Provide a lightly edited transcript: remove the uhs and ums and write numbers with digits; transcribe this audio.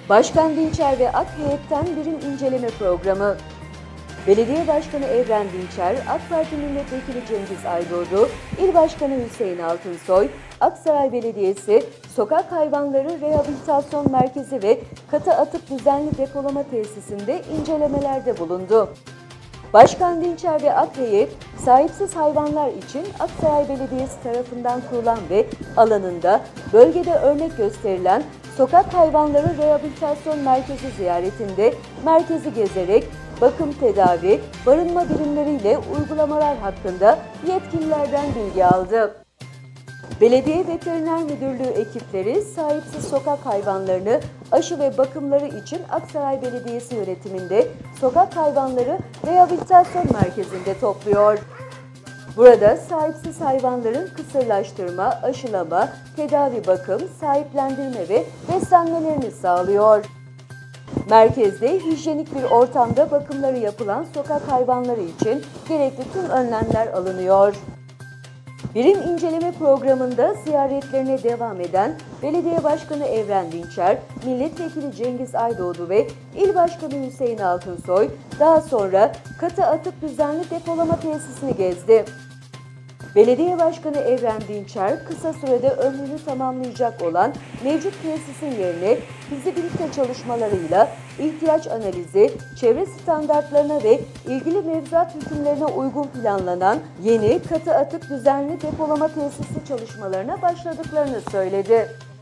Başkan Dinçer ve AK Heyet'ten birim inceleme programı. Belediye Başkanı Evren Dinçer, AK Parti Milletvekili Cengiz Aydoğdu, İl Başkanı Hüseyin Altınsoy, Aksaray Belediyesi, Sokak Hayvanları Rehabilitasyon Merkezi ve katı atık düzenli depolama tesisinde incelemelerde bulundu. Başkan Dinçer ve AK Heyet, sahipsiz hayvanlar için Aksaray Belediyesi tarafından kurulan ve alanında bölgede örnek gösterilen Sokak Hayvanları Rehabilitasyon Merkezi ziyaretinde merkezi gezerek bakım, tedavi, barınma birimleriyle uygulamalar hakkında yetkililerden bilgi aldı. Belediye Veteriner Müdürlüğü ekipleri sahipsiz sokak hayvanlarını aşı ve bakımları için Aksaray Belediyesi yönetiminde Sokak Hayvanları Rehabilitasyon Merkezi'nde topluyor. Burada sahipsiz hayvanların kısırlaştırma, aşılama, tedavi, bakım, sahiplendirme ve beslenmelerini sağlıyor. Merkezde hijyenik bir ortamda bakımları yapılan sokak hayvanları için gerekli tüm önlemler alınıyor. Birim inceleme programında ziyaretlerine devam eden Belediye Başkanı Evren Dinçer, Milletvekili Cengiz Aydoğdu ve İl Başkanı Hüseyin Altınsoy daha sonra katı atık düzenli depolama tesisini gezdi. Belediye Başkanı Evren Dinçer, kısa sürede ömrünü tamamlayacak olan mevcut tesisin yerine fizibilite çalışmalarıyla ihtiyaç analizi, çevre standartlarına ve ilgili mevzuat hükümlerine uygun planlanan yeni katı atık düzenli depolama tesisi çalışmalarına başladıklarını söyledi.